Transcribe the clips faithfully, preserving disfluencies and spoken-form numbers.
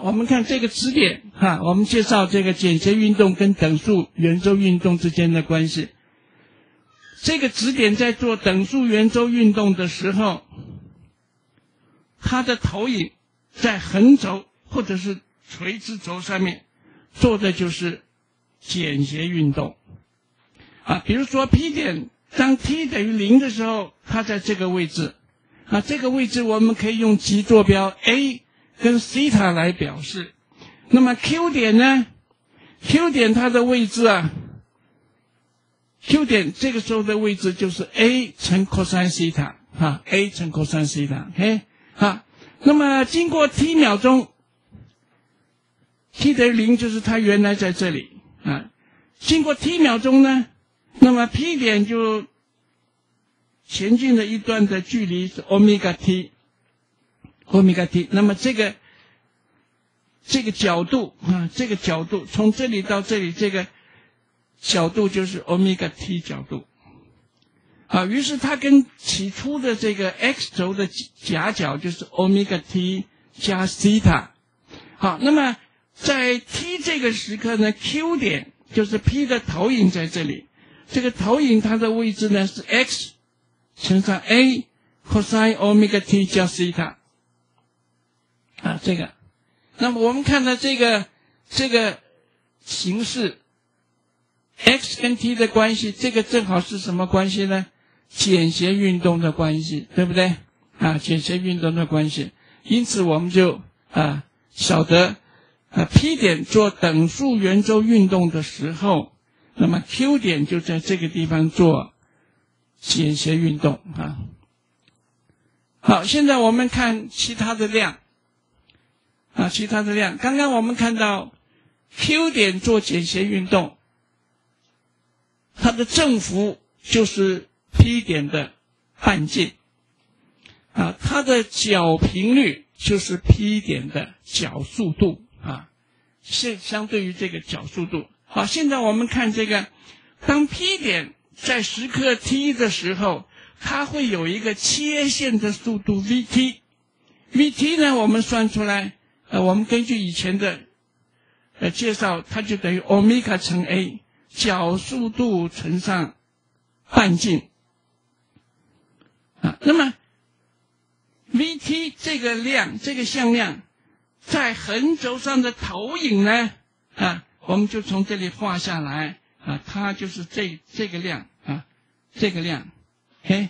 好，我们看这个词典哈，我们介绍这个简谐运动跟等速圆周运动之间的关系。这个词典在做等速圆周运动的时候，它的投影在横轴或者是垂直轴上面做的就是简谐运动啊。比如说 P 点，当 t 等于零的时候，它在这个位置啊，这个位置我们可以用极坐标 a 跟西塔来表示。那么 Q 点呢 ？Q 点它的位置啊 ，Q 点这个时候的位置就是 a 乘 cosine 西塔啊 ，a 乘 cosine 西塔 ，OK 啊。那么经过 t 秒钟 ，t 等于零就是它原来在这里啊。经过 t 秒钟呢，那么 P 点就前进的一段的距离是 omega t。欧米伽 t， 那么这个这个角度啊，这个角度从这里到这里，这个角度就是欧米伽 t 角度啊。于是它跟起初的这个 x 轴的夹角就是欧米伽 t 加西塔。好，那么在 t 这个时刻呢 ，Q 点就是 P 的投影在这里，这个投影它的位置呢是 x 乘上 a cosine 欧米伽 t 加西塔。啊，这个，那么我们看到这个这个形式 ，x 跟 t 的关系，这个正好是什么关系呢？简谐运动的关系，对不对？啊，简谐运动的关系，因此我们就啊晓得啊 P 点做等速圆周运动的时候，那么 Q 点就在这个地方做简谐运动啊。好，现在我们看其他的量。啊，其他的量，刚刚我们看到 Q 点做简谐运动，它的振幅就是 P 点的半径，啊，它的角频率就是 P 点的角速度啊，是相对于这个角速度。好，现在我们看这个，当 P 点在时刻 t 的时候，它会有一个切线的速度 vt，vt 呢，我们算出来。呃，我们根据以前的呃介绍，它就等于欧米伽乘 a， 角速度乘上半径啊。那么 vt 这个量，这个向量，在横轴上的投影呢啊，我们就从这里画下来啊，它就是这这个量啊，这个量 ，OK，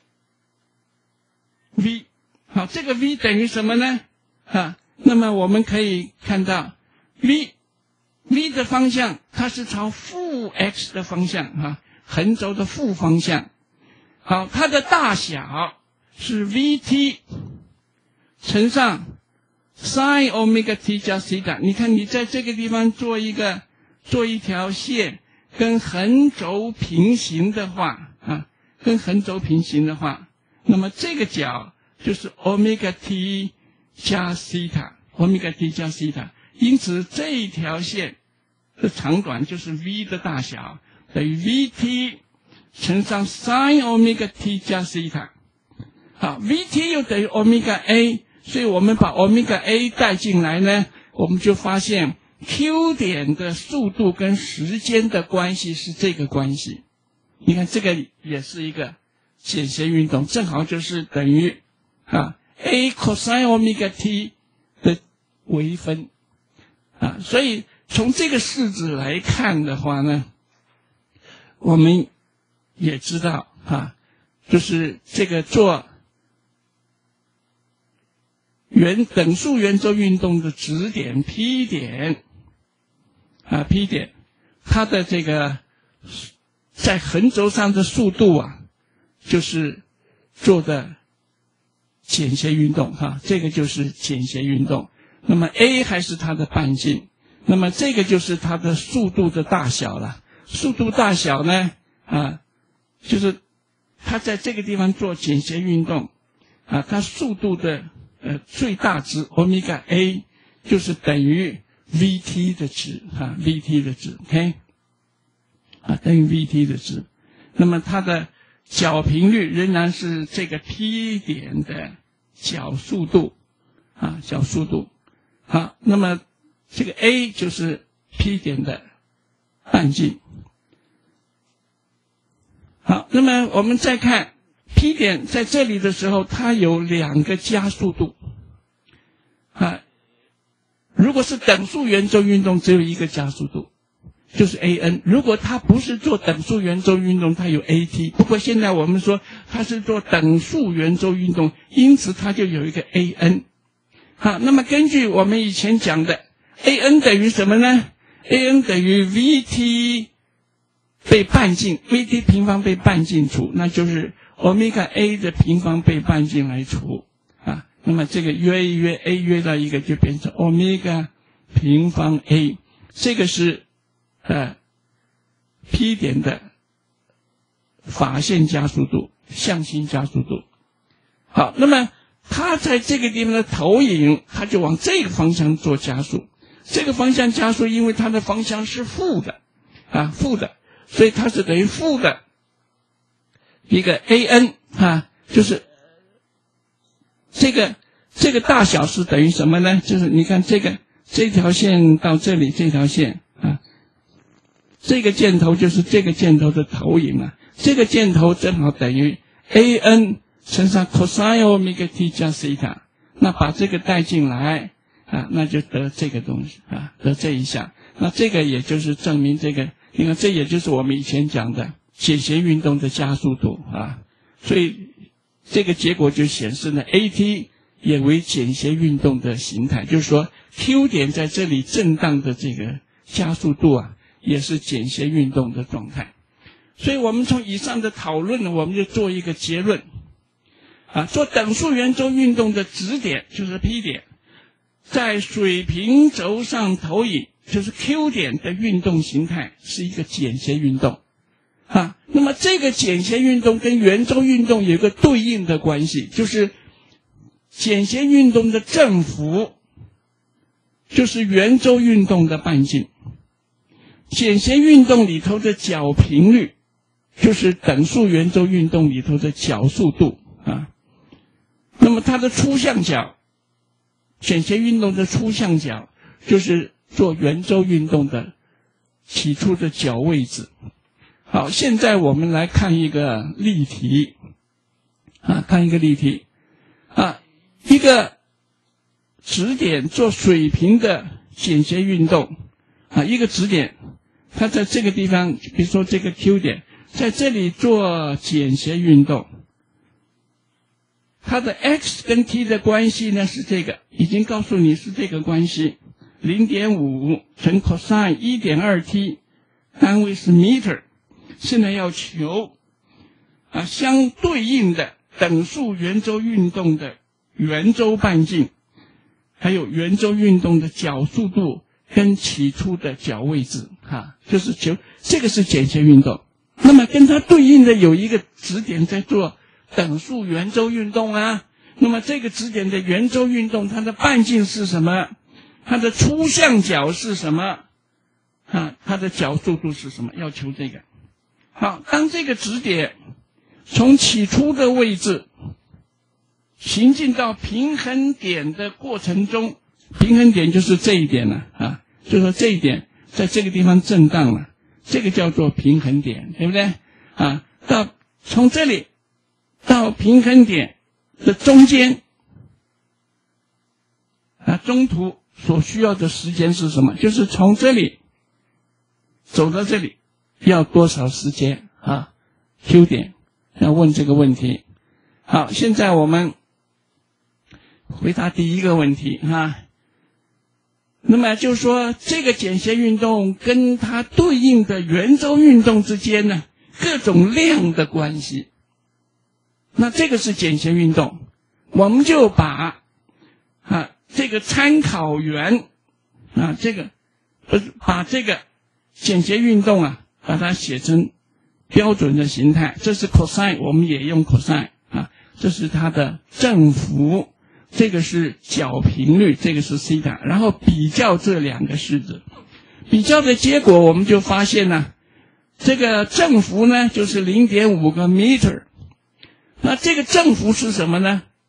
v， 好，这个 v 等于什么呢？啊。那么我们可以看到 v v 的方向它是朝负 x 的方向啊，横轴的负方向。好，它的大小是 vt 乘上 sin omega t 加西塔。你看你在这个地方做一个做一条线跟横轴平行的话啊，跟横轴平行的话，那么这个角就是 omega t加西塔，欧米伽 t 加西塔，因此这一条线的长短就是 v 的大小等于 vt 乘上 sin 欧米伽 t 加西塔。好 ，vt 又等于欧米伽 a， 所以我们把欧米伽 a 带进来呢，我们就发现 Q 点的速度跟时间的关系是这个关系。你看这个也是一个简谐运动，正好就是等于啊。a cosine omega t 的微分啊，所以从这个式子来看的话呢，我们也知道啊，就是这个做圆等速圆周运动的指点 P 点啊 P 点，它的这个在横轴上的速度啊，就是做的简谐运动哈，这个就是简谐运动。那么 a 还是它的半径，那么这个就是它的速度的大小了。速度大小呢啊，就是它在这个地方做简谐运动啊，它速度的呃最大值欧米伽 a 就是等于 vt 的值啊 ，vt 的值 ，OK 啊，等于 vt 的值。那么它的角频率仍然是这个 P 点的角速度啊，角速度好，那么这个 A 就是 P 点的半径。好，那么我们再看 P 点在这里的时候，它有两个加速度。啊，如果是等速圆周运动，只有一个加速度，就是 A N。如果它不是做等速圆周运动，它有 A T。不过现在我们说它是做等速圆周运动，因此它就有一个 A N。好，那么根据我们以前讲的 ，A N 等于什么呢 ？A N 等于 V T 被半径 ，V T 平方被半径除，那就是 omega A 的平方被半径来除啊。那么这个约一约 A 约到一个就变成 omega 平方 A， 这个是呃 P 点的法线加速度、向心加速度。好，那么它在这个地方的投影，它就往这个方向做加速。这个方向加速，因为它的方向是负的啊，负的，所以它是等于负的一个 A N 啊，就是这个这个大小是等于什么呢？就是你看这个这条线到这里这条线啊，这个箭头就是这个箭头的投影啊，这个箭头正好等于 A N 乘上 cosine omega t 加西塔，那把这个带进来啊，那就得这个东西啊，得这一项。那这个也就是证明这个，你看这也就是我们以前讲的简谐运动的加速度啊，所以这个结果就显示呢 ，A T 也为简谐运动的形态，就是说 Q 点在这里震荡的这个加速度啊，也是简谐运动的状态。所以我们从以上的讨论呢，我们就做一个结论啊，做等速圆周运动的指点就是 P 点，在水平轴上投影，就是 Q 点的运动形态是一个简谐运动。啊，那么这个简谐运动跟圆周运动有一个对应的关系，就是简谐运动的振幅就是圆周运动的半径，简谐运动里头的角频率就是等速圆周运动里头的角速度啊。那么它的初向角，简谐运动的初向角就是做圆周运动的起初的角位置。好，现在我们来看一个例题啊，看一个例题啊，一个指点做水平的简谐运动啊，一个指点，它在这个地方，比如说这个 Q 点，在这里做简谐运动，它的 x 跟 t 的关系呢是这个，已经告诉你是这个关系 零点五 乘 cosine 一点二 t， 单位是 meter。现在要求啊相对应的等速圆周运动的圆周半径，还有圆周运动的角速度跟起初的角位置啊，就是求这个是简谐运动。那么跟它对应的有一个指点在做等速圆周运动啊，那么这个指点的圆周运动它的半径是什么？它的初向角是什么？啊，它的角速度是什么？要求这个。好，当这个指点从起初的位置行进到平衡点的过程中，平衡点就是这一点了啊，就说这一点在这个地方震荡了，这个叫做平衡点，对不对啊？到从这里到平衡点的中间啊，中途所需要的时间是什么？就是从这里走到这里要多少时间啊 ？Q 点要问这个问题。好，现在我们回答第一个问题啊。那么就是说，这个简谐运动跟它对应的圆周运动之间呢，各种量的关系。那这个是简谐运动，我们就把啊这个参考圆啊这个不是把这个简谐运动啊。把它写成标准的形态，这是 cosine， 我们也用 cosine 啊，这是它的振幅，这个是角频率，这个是西塔，然后比较这两个式子，比较的结果我们就发现呢，这个振幅呢就是 零点五 个 meter， 那这个振幅是什么呢？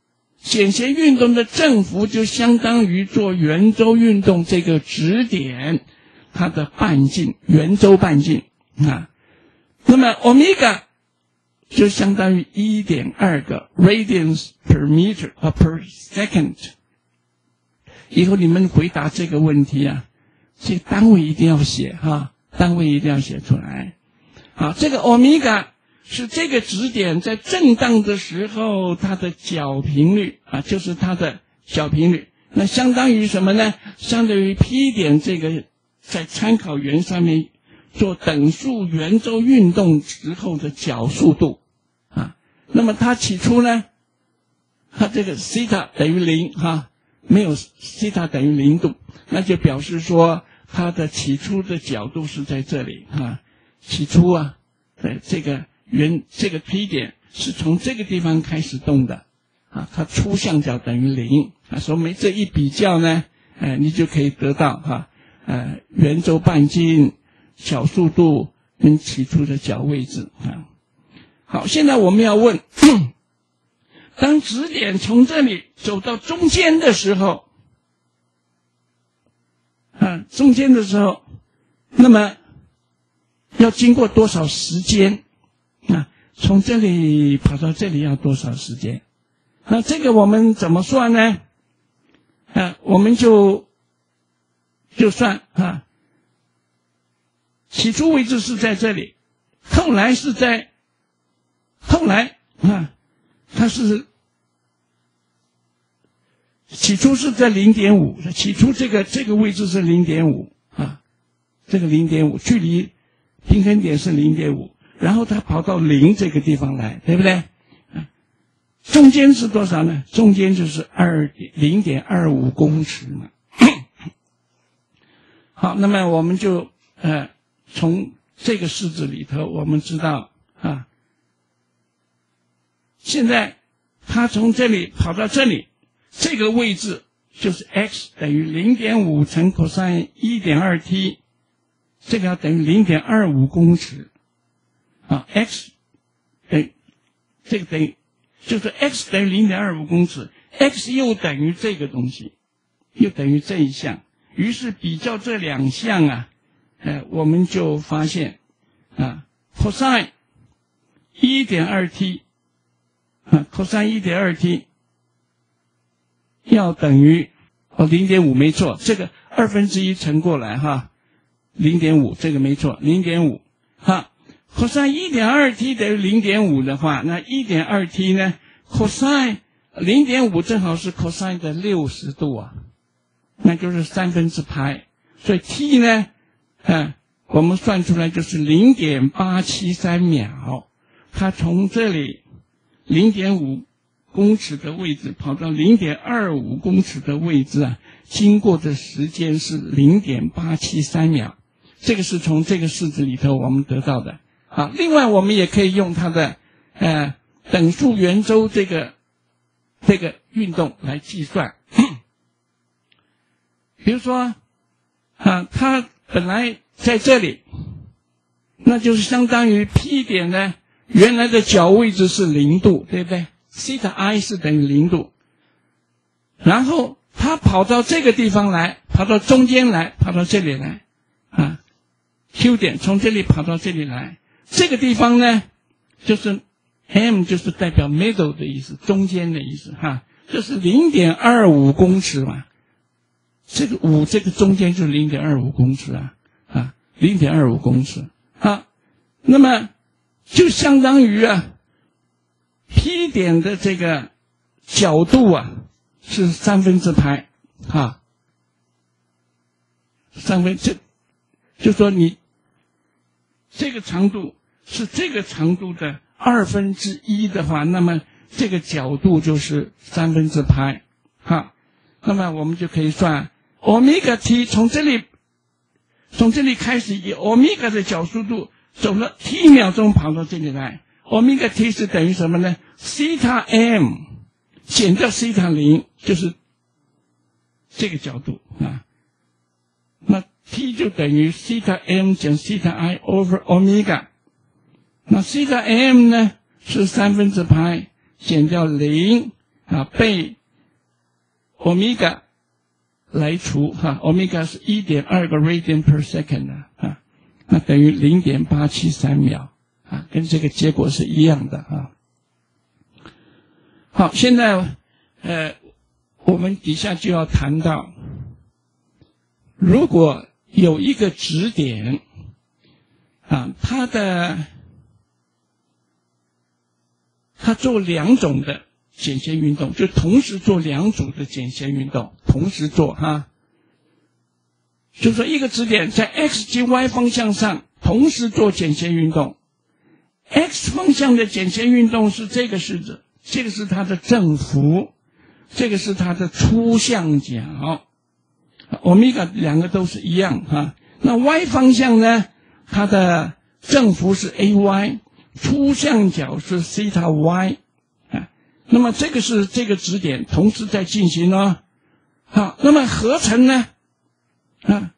简谐运动的振幅就相当于做圆周运动这个指点它的半径，圆周半径啊。那么欧米伽就相当于 一点二 个 radians per meter 啊 per second。以后你们回答这个问题啊，这个单位一定要写哈、啊，单位一定要写出来。好，这个欧米伽是这个指点在震荡的时候它的角频率啊，就是它的角频率。那相当于什么呢？相当于 P 点这个在参考圆上面做等速圆周运动时候的角速度啊。那么它起初呢，它这个西塔等于零哈，没有西塔等于零度，那就表示说它的起初的角度是在这里哈。起初啊，对这个圆这个 P 点是从这个地方开始动的啊，它初向角等于零啊，所以我们这一比较呢，呃，你就可以得到哈，呃，圆周半径、角速度跟起初的角位置啊。好，现在我们要问，当指点从这里走到中间的时候，啊，中间的时候，那么要经过多少时间啊？从这里跑到这里要多少时间？那这个我们怎么算呢？啊，我们就就算啊，起初位置是在这里，后来是在后来啊，它是起初是在 零点五， 起初这个这个位置是 零点五 啊，这个 零点五 距离平衡点是 零点五， 然后它跑到零这个地方来，对不对？啊，中间是多少呢？中间就是零点二五公尺嘛。好，那么我们就呃从这个式子里头我们知道啊，现在它从这里跑到这里，这个位置就是 x 等于 零点五 乘 cosine 一点二 t， 这个要等于 零点二五公尺啊 x 等于这个等于就是 x 等于 零点二五公尺， x 又等于这个东西，又等于这一项，于是比较这两项啊，呃，我们就发现啊 cosine 一点二 t 啊 cosine 一点二 t 要等于哦 零点五 没错，这个二分之一乘过来哈 零点五 这个没错 零点五 哈 cosine 一点二 t 等于 零点五 的话，那 一点二 t 呢 cosine 零点五 正好是 cosine 的六十度啊，那就是三分之派，所以 t 呢啊我们算出来就是 零点八七三 秒，它从这里 零点五 公尺的位置跑到 零点二五 公尺的位置啊，经过的时间是 零点八七三 秒，这个是从这个式子里头我们得到的啊。另外我们也可以用它的呃等速圆周这个这个运动来计算，比如说啊，它本来在这里，那就是相当于 P 点呢原来的角位置是零度，对不对？西塔 i 是等于零度，然后它跑到这个地方来，跑到中间来，跑到这里来啊 ，Q 点从这里跑到这里来，这个地方呢就是 M 就是代表 middle 的意思，中间的意思哈，就是 零点二五 公尺嘛，这个五这个中间就是 零点二五 公尺啊啊 零点二五 公尺啊，那么就相当于啊P 点的这个角度啊是三分之派啊，三分这就说你这个长度是这个长度的二分之一的话，那么这个角度就是三分之派哈。那么我们就可以算欧米伽 t 从这里从这里开始以欧米伽的角速度走了 t 秒钟跑到这里来。欧米伽 t 是等于什么呢？西塔 m 减掉西塔零就是这个角度啊，那 t 就等于西塔 m 减西塔 i over 欧米伽，那西塔 m 呢是三分之派减掉零啊被欧米伽来除哈，欧米伽是 一点二 个 radian per second 啊，啊那等于 零点八七三秒啊，跟这个结果是一样的啊。好，现在呃我们底下就要谈到，如果有一个质点啊，它的它做两种的剪线运动，就同时做两组的剪线运动，同时做哈。就是说一个质点在 x 及 y 方向上同时做剪线运动 ，x 方向的剪线运动是这个式子，这个是它的正幅，这个是它的粗向角，欧米伽两个都是一样哈。那 y 方向呢，它的正幅是 ay， 粗向角是 theta y。那么这个是这个质点同时在进行哦。好，那么合成呢？啊，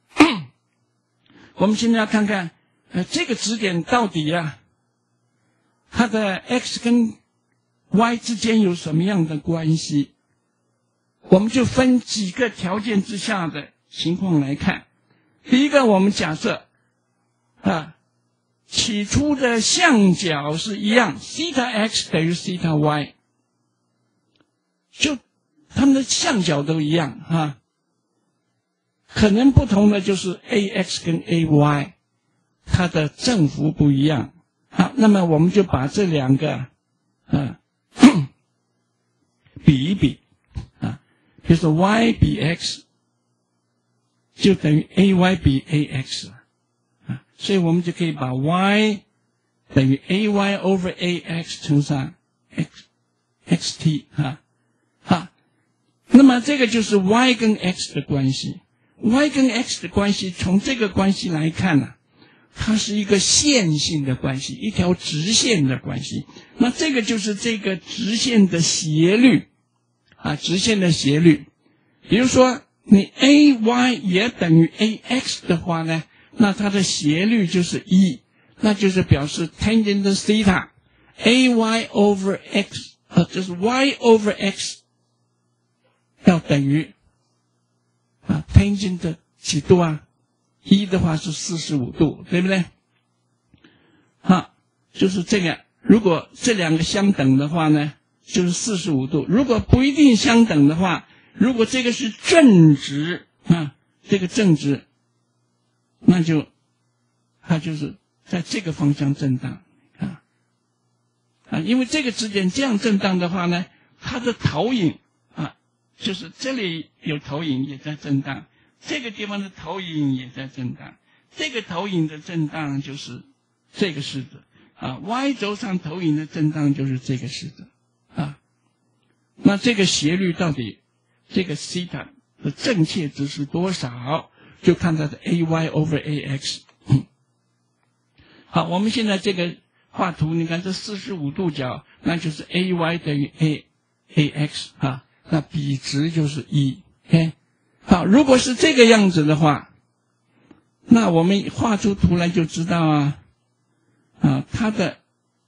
我们现在要看看，呃，这个质点到底呀、啊，它的 x 跟 y 之间有什么样的关系？我们就分几个条件之下的情况来看。第一个，我们假设啊，起初的向角是一样 ，theta x 等于 theta y。就它们的向角都一样哈，可能不同的就是 ax 跟 ay 它的正幅不一样。好，那么我们就把这两个啊比一比啊，比如说 y 比 x 就等于 ay 比 ax 啊，所以我们就可以把 y 等于 ay over ax 乘上 x xt 哈。好，那么这个就是 y 跟 x 的关系。y 跟 x 的关系，从这个关系来看呢、啊，它是一个线性的关系，一条直线的关系。那这个就是这个直线的斜率啊，直线的斜率。比如说你 ay 也等于 ax 的话呢，那它的斜率就是一，那就是表示 tangent theta ay over x 啊，就是 y over x。要等于啊 tangent 的几度啊？一的话是四十五度，对不对？好，就是这个。如果这两个相等的话呢，就是四十五度。如果不一定相等的话，如果这个是正值啊，这个正值，那就它就是在这个方向震荡啊啊，因为这个质点这样震荡的话呢，它的投影。就是这里有投影也在震荡，这个地方的投影也在震荡，这个投影的震荡就是这个式子啊 ，y 轴上投影的震荡就是这个式子啊。那这个斜率到底这个西塔的正确值是多少？就看它的 ay over ax。好，我们现在这个画图，你看这四十五度角，那就是 ay 等于 a ax 啊。那比值就是一 ，OK， 好，如果是这个样子的话，那我们画出图来就知道啊，啊，它的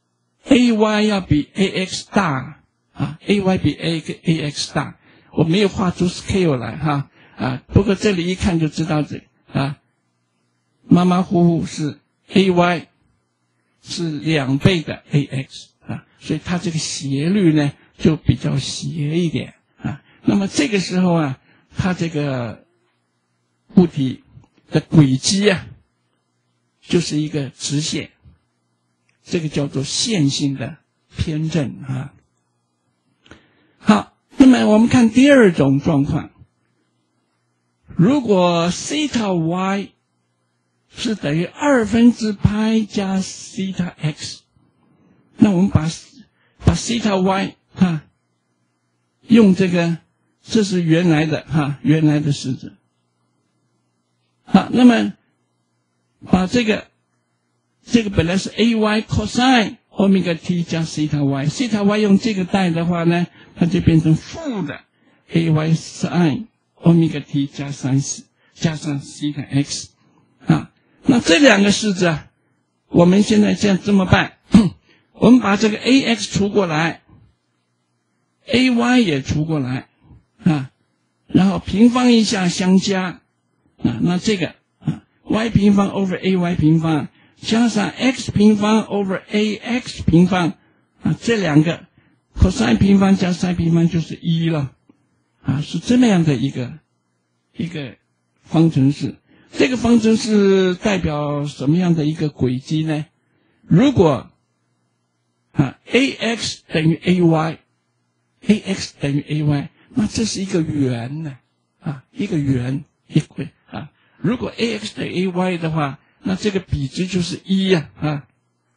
ay 要比 ax 大啊 ，ay 比 a 跟 ax 大，我没有画出 scale 来哈啊，不过这里一看就知道这啊，马马虎虎是 ay 是两倍的 ax 啊，所以它这个斜率呢就比较斜一点。那么这个时候啊，它这个物体的轨迹啊，就是一个直线，这个叫做线性的偏振啊。好，那么我们看第二种状况，如果 theta y 是等于二分之派加 theta x， 那我们把把 theta y 哈用这个。这是原来的哈，原来的式子。好，那么把这个这个本来是 ay cosine omega t 加 theta y，theta y 用这个代的话呢，它就变成负的 ay sin omega t 加上加上 theta x 啊。那这两个式子啊，我们现在这样这么办，我们把这个 ax 除过来。 A Y 也除过来啊，然后平方一下相加啊，那这个啊 y 平方 over A Y 平方加上 x 平方 over A X 平方啊，这两个 cos 平方加 sin 平方就是一了啊，是这么样的一个一个方程式。这个方程式代表什么样的一个轨迹呢？如果啊 A X 等于 A Y，A X 等于 A Y， 那这是一个圆呢啊，一个圆一轨啊。如果 A X 等于 A Y 的话，那这个比值就是一呀 啊, 啊。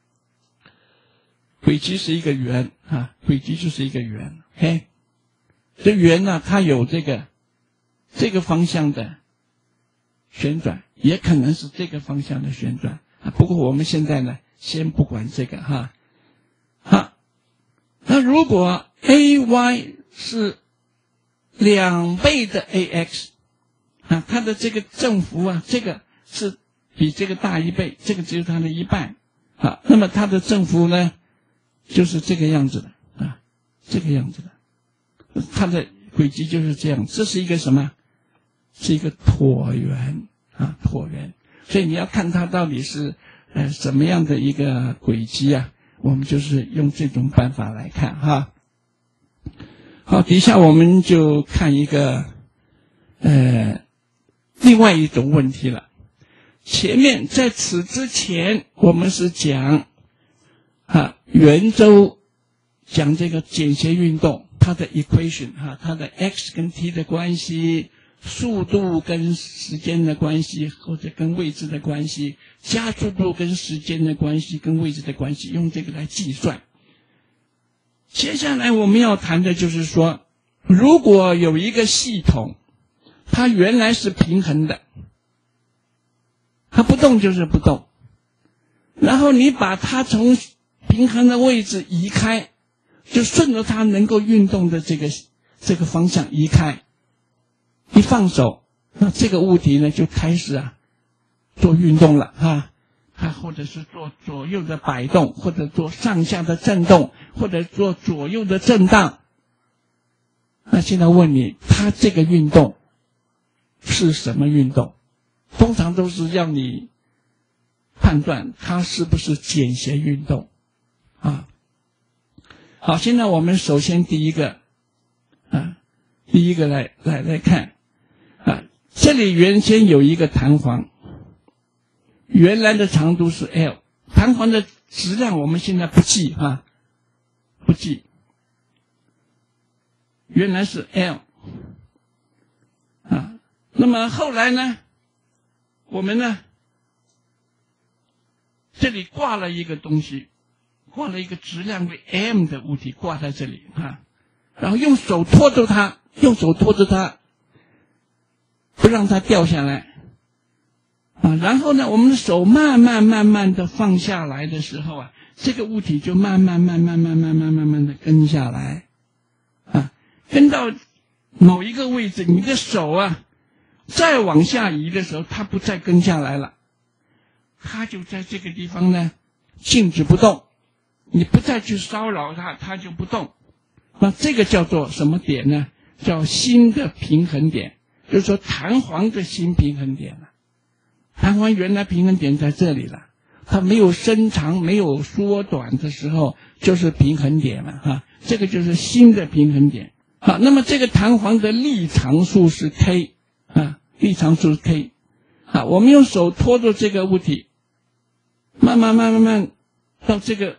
轨迹是一个圆啊，轨迹就是一个圆。OK， 这圆呢，它有这个这个方向的旋转，也可能是这个方向的旋转啊。不过我们现在呢，先不管这个哈。好，那如果 A Y 是两倍的 A X 啊，它的这个振幅啊，这个是比这个大一倍，这个只有它的一半啊。那么它的振幅呢，就是这个样子的啊，这个样子的，它的轨迹就是这样。这是一个什么？是一个椭圆啊，椭圆。所以你要看它到底是呃什么样的一个轨迹啊，我们就是用这种办法来看哈。好，底下我们就看一个呃另外一种问题了。前面在此之前，我们是讲啊圆周，讲这个简谐运动，它的 equation 哈，它的 x 跟 t 的关系，速度跟时间的关系，或者跟位置的关系，加速度跟时间的关系，跟位置的关系，用这个来计算。接下来我们要谈的就是说，如果有一个系统，它原来是平衡的，它不动就是不动，然后你把它从平衡的位置移开，就顺着它能够运动的这个这个方向移开，一放手，那这个物体呢就开始啊做运动了哈，它或者是做左右的摆动，或者做上下的震动，或者做左右的震荡。那现在问你，它这个运动是什么运动？通常都是让你判断它是不是简谐运动啊。好，现在我们首先第一个啊，第一个来来来看啊，这里原先有一个弹簧，原来的长度是 L， 弹簧的质量我们现在不记啊，不记，原来是 L 啊。那么后来呢，我们呢这里挂了一个东西，挂了一个质量为 m 的物体挂在这里啊，然后用手托住它，用手托住它，不让它掉下来啊。然后呢，我们的手慢慢慢慢的放下来的时候啊，这个物体就慢慢慢慢慢慢慢慢慢的跟下来啊，跟到某一个位置，你的手啊再往下移的时候，它不再跟下来了，它就在这个地方呢静止不动，你不再去骚扰它，它就不动。那这个叫做什么点呢？叫新的平衡点，就是说弹簧的新平衡点了。弹簧原来平衡点在这里了，它没有伸长没有缩短的时候就是平衡点了哈，这个就是新的平衡点。好，那么这个弹簧的力常数是 k 啊，力常数是 k 啊，我们用手托住这个物体，慢慢慢慢慢到这个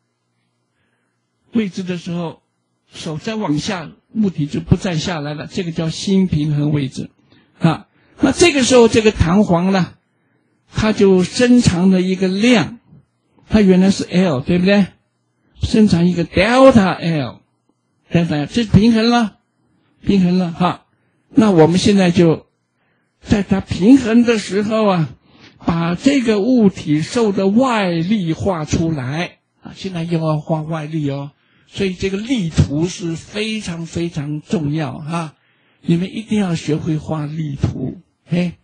位置的时候，手再往下，物体就不再下来了，这个叫新平衡位置啊。那这个时候这个弹簧呢，它就伸长了一个量，它原来是 L 对不对？伸长一个 delta L， delta L， 这平衡了，平衡了哈。那我们现在就在它平衡的时候啊，把这个物体受的外力画出来啊。现在又要画外力哦，所以这个力图是非常非常重要哈，你们一定要学会画力图。哎，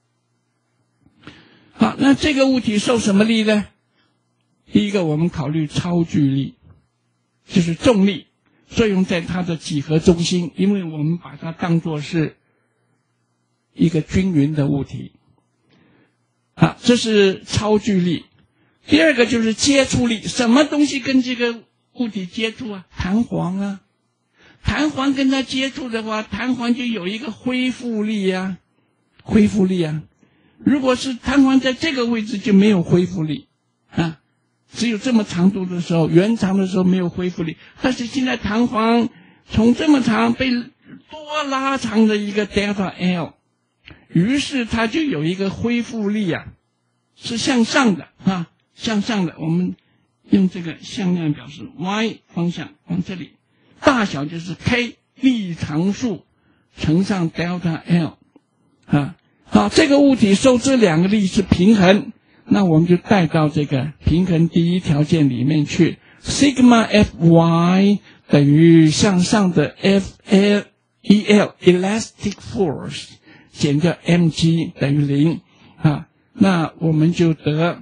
好，那这个物体受什么力呢？第一个我们考虑超距力，就是重力。 作用在它的几何中心，因为我们把它当作是一个均匀的物体。啊，这是超距力。第二个就是接触力，什么东西跟这个物体接触啊？弹簧啊，弹簧跟它接触的话，弹簧就有一个恢复力啊，恢复力啊。如果是弹簧在这个位置就没有恢复力啊，只有这么长度的时候，圆长的时候没有恢复力。但是现在弹簧从这么长被多拉长的一个 delta L， 于是它就有一个恢复力啊，是向上的啊，向上的。我们用这个向量表示 y 方向往这里，大小就是 k 力常数乘上 delta L 啊。好，这个物体受这两个力是平衡，那我们就带到这个平衡第一条件里面去。sigma Fy 等于向上的 F L E L elastic force 减掉 mg 等于零啊，那我们就得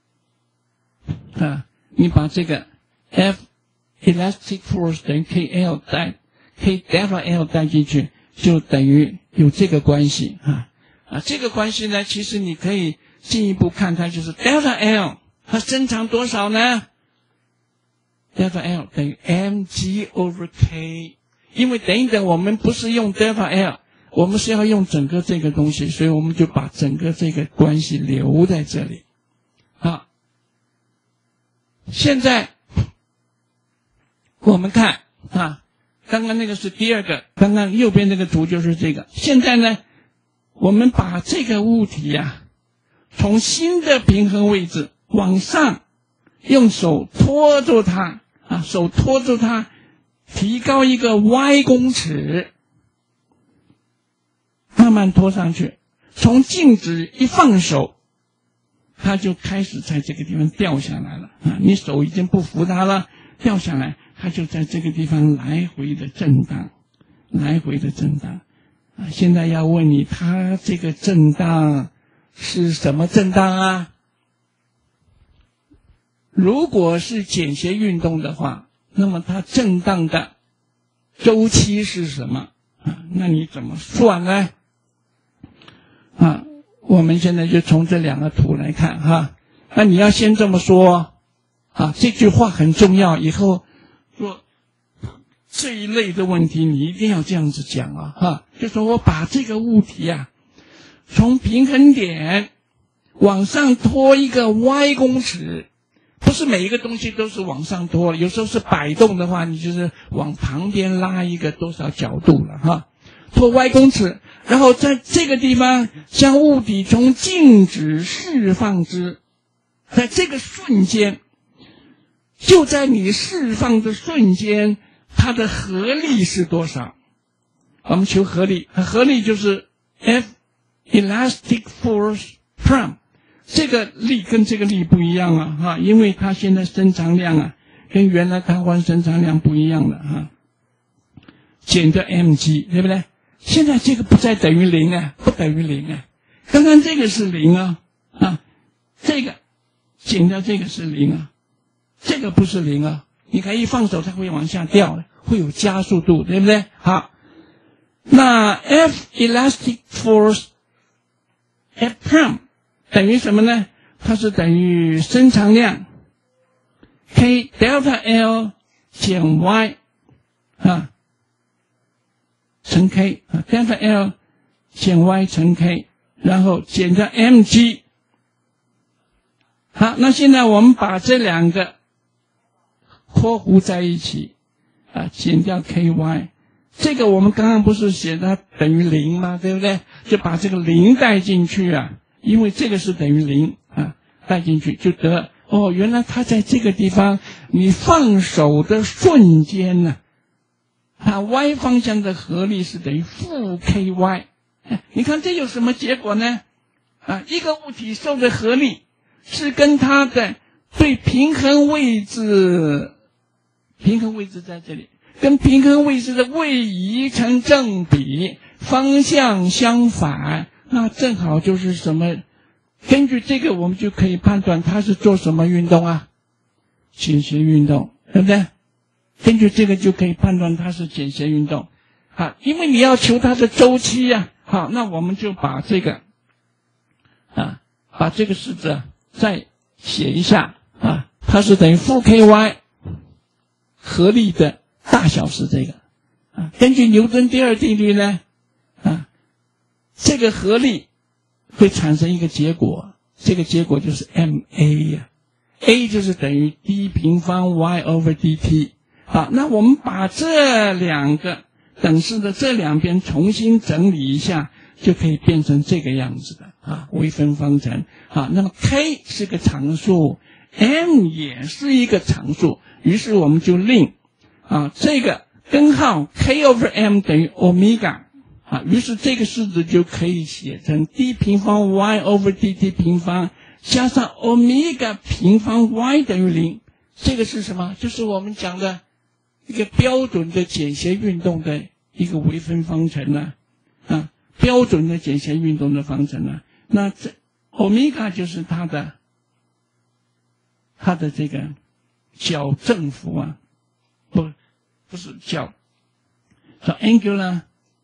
啊，你把这个 F elastic force 等于 kl 带 k delta L 带进去，就等于有这个关系啊。啊，这个关系呢，其实你可以进一步看，它就是 delta L 它伸长多少呢？ delta L 等于 mg over k， 因为等一等我们不是用 delta L， 我们是要用整个这个东西，所以我们就把整个这个关系留在这里。好，现在我们看啊，刚刚那个是第二个，刚刚右边这个图就是这个。现在呢，我们把这个物体呀、啊，从新的平衡位置往上，用手托住它啊，手托住它，提高一个 y 公尺，慢慢拖上去。从静止一放手，它就开始在这个地方掉下来了啊！你手已经不扶它了，掉下来，它就在这个地方来回的震荡，来回的震荡。啊，现在要问你，它这个震荡是什么震荡啊？如果是简谐运动的话，那么它震荡的周期是什么啊？那你怎么算呢？啊，我们现在就从这两个图来看哈。那你要先这么说啊，这句话很重要，以后说这一类的问题你一定要这样子讲啊哈，就说我把这个物体啊从平衡点往上拖一个 y 公尺，不是每一个东西都是往上拖，有时候是摆动的话，你就是往旁边拉一个多少角度了哈，拖 y 公尺，然后在这个地方将物体从静止释放之，在这个瞬间，就在你释放的瞬间，它的合力是多少？我们求合力，合力就是 F elastic force prime， 这个力跟这个力不一样啊哈，因为它现在伸长量啊跟原来弹簧伸长量不一样的哈，减掉 mg 对不对？现在这个不再等于零啊，不等于零啊，刚刚这个是零啊啊，这个减掉这个是零啊，这个不是零啊，你看一放手它会往下掉的，会有加速度，对不对？好，那 F elastic force F prime 等于什么呢？它是等于伸长量 K delta L 减 Y 啊乘 K 啊 delta L 减 Y 乘 K， 然后减掉 mg。好，那现在我们把这两个括弧在一起啊，减掉 ky， 这个我们刚刚不是写它等于零吗？对不对？就把这个零带进去啊，因为这个是等于零啊，带进去就得哦，原来它在这个地方，你放手的瞬间呢、啊，啊 y 方向的合力是等于负 ky， 你看这有什么结果呢？啊，一个物体受的合力是跟它的对平衡位置，平衡位置在这里，跟平衡位置的位移成正比，方向相反，那正好就是什么？根据这个我们就可以判断它是做什么运动啊？倾斜运动，对不对？ 根据这个就可以判断它是简谐运动。啊，因为你要求它的周期呀、啊，好，那我们就把这个啊，把这个式子、啊、再写一下啊，它是等于负 ky 合力的大小是这个啊。根据牛顿第二定律呢，啊，这个合力会产生一个结果，这个结果就是 ma 呀、啊、，a 就是等于 d 平方 y over dt。好，那我们把这两个等式的这两边重新整理一下，就可以变成这个样子的啊，微分方程。好，那么 k 是个常数 ，m 也是一个常数，于是我们就令啊这个根号 k over m 等于 omega 啊，于是这个式子就可以写成 d 平方 y over dt 平方加上 omega 平方 y 等于零。这个是什么？就是我们讲的一个标准的简谐运动的一个微分方程呢、啊，啊，标准的简谐运动的方程呢、啊，那这欧米伽就是它的它的这个角振幅啊，不不是角，叫 angular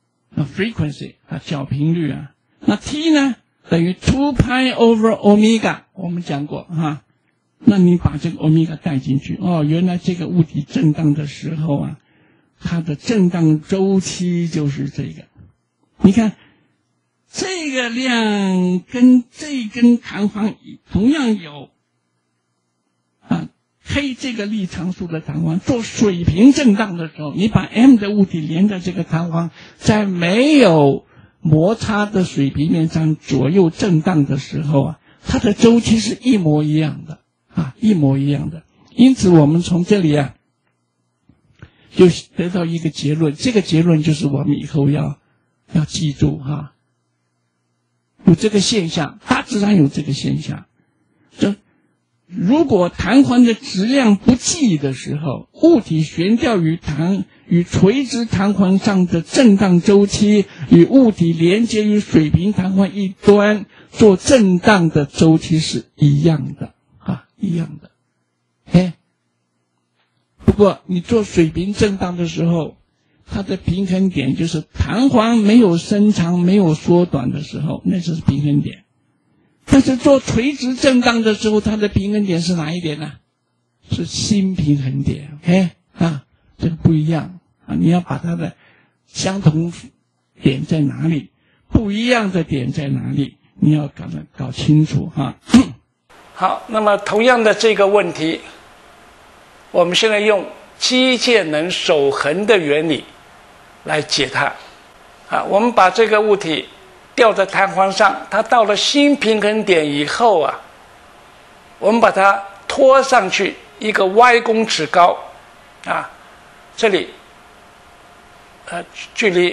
frequency 啊，角频率啊，那 t 呢等于 two pi over omega， 我们讲过哈、啊。那你把这个欧米伽带进去，哦，原来这个物体震荡的时候啊，它的震荡周期就是这个。你看，这个量跟这根弹簧同样有啊，黑这个力常数的弹簧做水平震荡的时候，你把 m 的物体连着这个弹簧，在没有摩擦的水平面上左右震荡的时候啊，它的周期是一模一样的。啊，一模一样的，因此我们从这里啊，就得到一个结论。这个结论就是我们以后要要记住哈、啊，有这个现象，大致上有这个现象。就如果弹簧的质量不济的时候，物体悬吊于弹与垂直弹簧上的震荡周期，与物体连接于水平弹簧一端做震荡的周期是一样的。一样的，哎，不过你做水平震荡的时候，它的平衡点就是弹簧没有伸长、没有缩短的时候，那就是平衡点。但是做垂直震荡的时候，它的平衡点是哪一点呢？是新平衡点。哎啊，这个不一样啊！你要把它的相同点在哪里，不一样的点在哪里，你要搞得搞清楚哈。好，那么同样的这个问题，我们现在用机械能守恒的原理来解它。啊，我们把这个物体吊在弹簧上，它到了新平衡点以后啊，我们把它拖上去一个 y 公尺高，啊，这里，呃，距离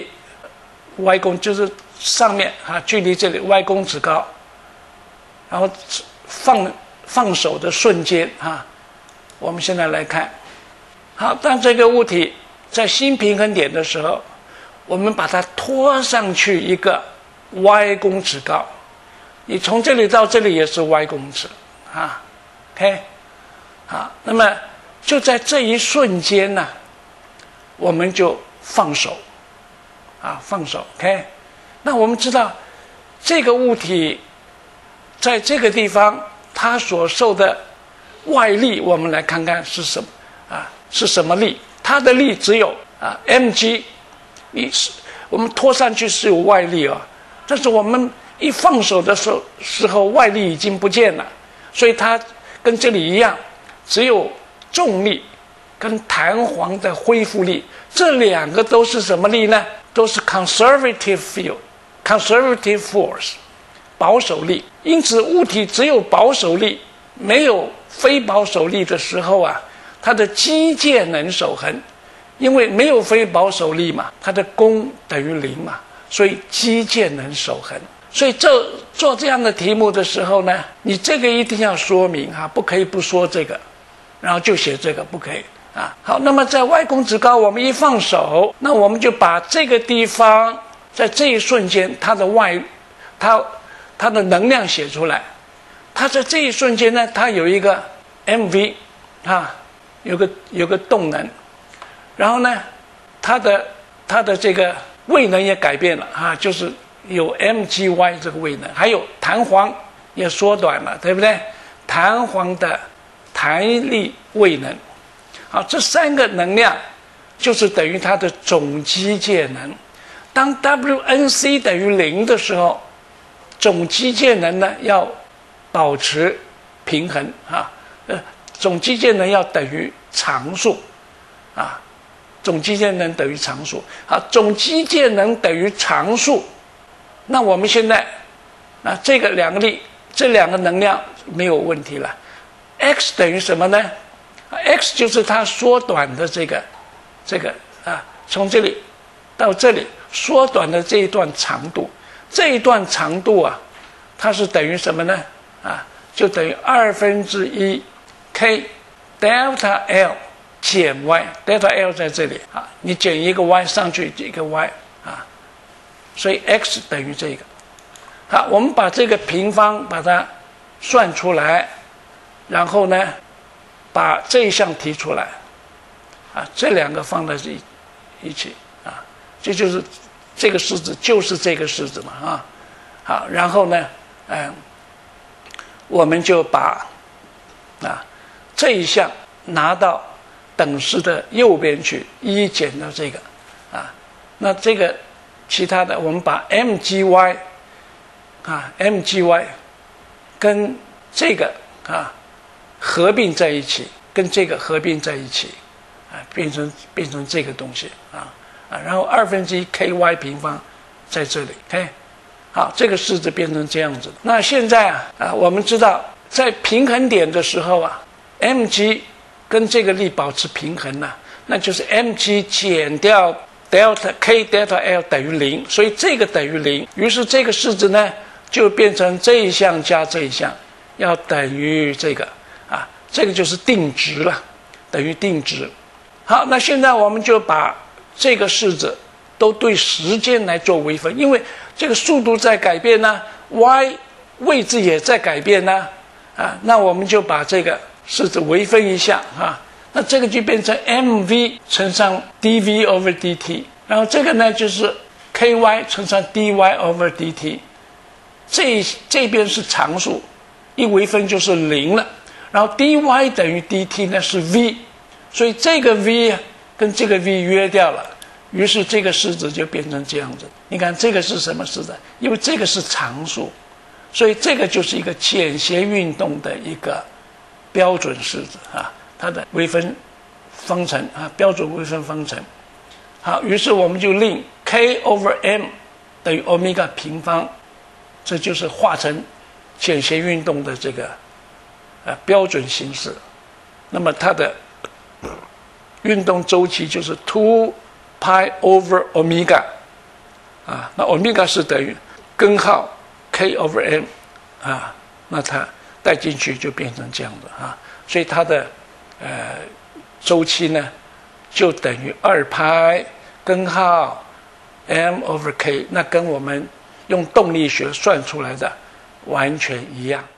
y 公就是上面啊，距离这里 y 公尺高，然后放放手的瞬间啊，我们现在来看，好，当这个物体在新平衡点的时候，我们把它拖上去一个 y 公尺高，你从这里到这里也是 y 公尺啊 ，OK， 好，那么就在这一瞬间呢、啊，我们就放手啊，放手 ，OK， 那我们知道这个物体在这个地方，它所受的外力，我们来看看是什么啊？是什么力？它的力只有啊 mg， 你是我们拖上去是有外力啊、哦，但是我们一放手的时候，时候外力已经不见了，所以它跟这里一样，只有重力跟弹簧的恢复力，这两个都是什么力呢？都是 conservative field，conservative force。保守力，因此物体只有保守力，没有非保守力的时候啊，它的机械能守恒，因为没有非保守力嘛，它的功等于零嘛，所以机械能守恒。所以这做这样的题目的时候呢，你这个一定要说明哈、啊，不可以不说这个，然后就写这个，不可以啊。好，那么在 y 公尺高，我们一放手，那我们就把这个地方在这一瞬间它的外，它。它的能量写出来，它在这一瞬间呢，它有一个 mv 啊，有个有个动能然后呢，它的它的这个位能也改变了啊，就是有 M G Y 这个位能，还有弹簧也缩短了，对不对？弹簧的弹力位能，好，这三个能量就是等于它的总机械能。当 W N C 等于零的时候，总机械能呢要保持平衡啊，呃，总机械能要等于常数啊，总机械能等于常数。好，总机械能等于常数，那我们现在啊，这个两个力，这两个能量没有问题了。X 等于什么呢 ？X 就是它缩短的这个这个啊，从这里到这里缩短的这一段长度，这一段长度啊，它是等于什么呢？啊，就等于二分之一 k delta L 减 y，delta L 在这里啊，你减一个 y 上去一个 y 啊，所以 x 等于这个。好，我们把这个平方把它算出来，然后呢，把这一项提出来，啊，这两个放在一一起啊，这就是这个式子就是这个式子嘛啊，好，然后呢，嗯，我们就把啊这一项拿到等式的右边去，一减到这个啊，那这个其他的我们把 M G Y 啊 M G Y 跟这个啊合并在一起，跟这个合并在一起啊，变成变成这个东西啊啊，然后二分之一 k y 平方在这里 ，OK， 好，这个式子变成这样子。那现在啊啊，我们知道在平衡点的时候啊 ，mg 跟这个力保持平衡呢、啊，那就是 mg 减掉 delta k delta L 等于零，所以这个等于零。于是这个式子呢就变成这一项加这一项要等于这个啊，这个就是定值了，等于定值。好，那现在我们就把这个式子都对时间来做微分，因为这个速度在改变呢 ，y 位置也在改变呢，啊，那我们就把这个式子微分一下啊，那这个就变成 mv 乘上 dv over dt， 然后这个呢就是 ky 乘上 dy over dt， 这这边是常数，一微分就是零了，然后 dy 等于 dt 呢是 v， 所以这个 v 跟这个 v 约掉了。于是这个式子就变成这样子。你看这个是什么式子？因为这个是常数，所以这个就是一个简谐运动的一个标准式子啊，它的微分方程啊，标准微分方程。好，于是我们就令 k over m 等于 omega 平方，这就是化成简谐运动的这个呃标准形式。那么它的运动周期就是 two pi over omega 啊，那 omega 是等于根号 k over m 啊，那它带进去就变成这样的啊，所以它的呃周期呢就等于二派根号 m over k， 那跟我们用动力学算出来的完全一样。